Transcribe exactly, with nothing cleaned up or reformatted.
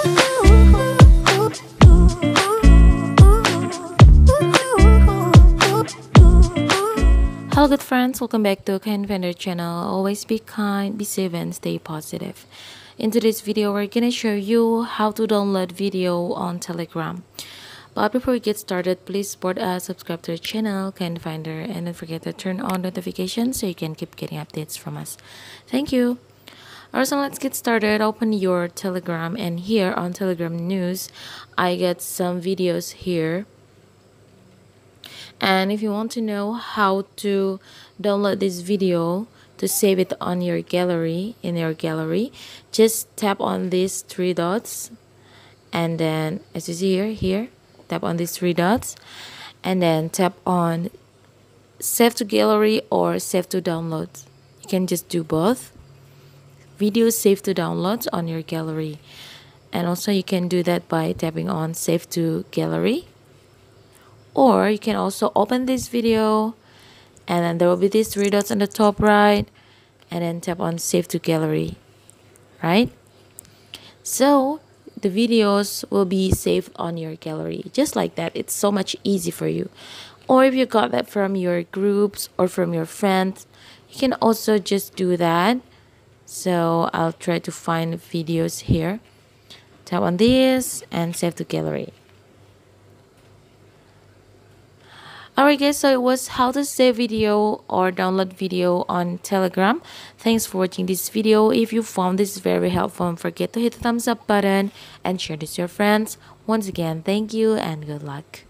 Hello good friends, welcome back to Kind Finder channel. Always be kind, be safe and stay positive. In today's video, we're gonna show you how to download video on Telegram. But before we get started, please support us, subscribe to our channel, Kind Finder, and don't forget to turn on notifications so you can keep getting updates from us. Thank you. Alright, so let's get started. Open your Telegram, and here on Telegram news, I get some videos here. And if you want to know how to download this video to save it on your gallery, in your gallery, just tap on these three dots, and then as you see here, here, tap on these three dots, and then tap on save to gallery or save to download. You can just do both. Video save to downloads on your gallery, and also you can do that by tapping on save to gallery. Or you can also open this video, and then there will be these three dots on the top right, and then tap on save to gallery, right? So the videos will be saved on your gallery just like that. It's so much easy for you. Or if you got that from your groups or from your friends, you can also just do that. So I'll try to find videos here. Tap on this and save to gallery. Alright guys, so it was how to save video or download video on Telegram. Thanks for watching this video. If you found this very helpful, don't forget to hit the thumbs up button and share this with your friends. Once again, thank you and good luck.